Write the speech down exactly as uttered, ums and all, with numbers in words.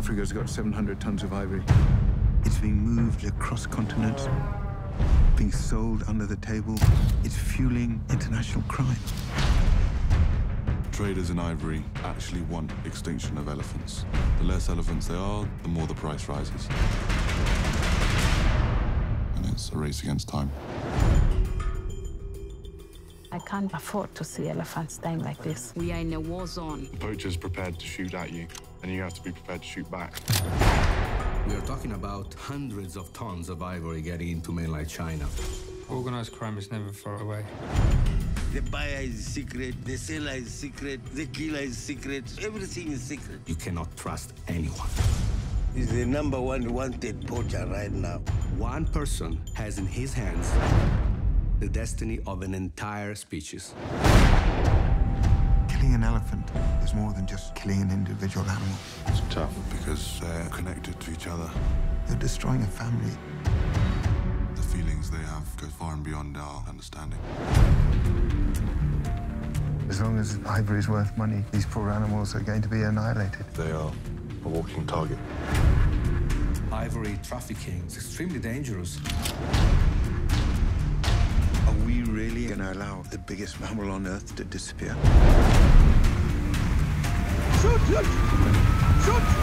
Africa's got seven hundred tons of ivory. It's being moved across continents, being sold under the table. It's fueling international crime. Traders in ivory actually want extinction of elephants. The less elephants there are, the more the price rises. And it's a race against time. I can't afford to see elephants dying like this. We are in a war zone. The poacher's prepared to shoot at you, and you have to be prepared to shoot back. We are talking about hundreds of tons of ivory getting into mainland China. Organized crime is never far away. The buyer is secret, the seller is secret, the killer is secret, everything is secret. You cannot trust anyone. He's the number one wanted poacher right now. One person has in his hands the destiny of an entire species. Killing an elephant is more than just killing an individual animal. It's tough because they're connected to each other. You're destroying a family. The feelings they have go far and beyond our understanding. As long as ivory is worth money, these poor animals are going to be annihilated. They are a walking target. Ivory trafficking is extremely dangerous. Are we really going to allow the biggest mammal on Earth to disappear? Shoot! Shoot! Shoot!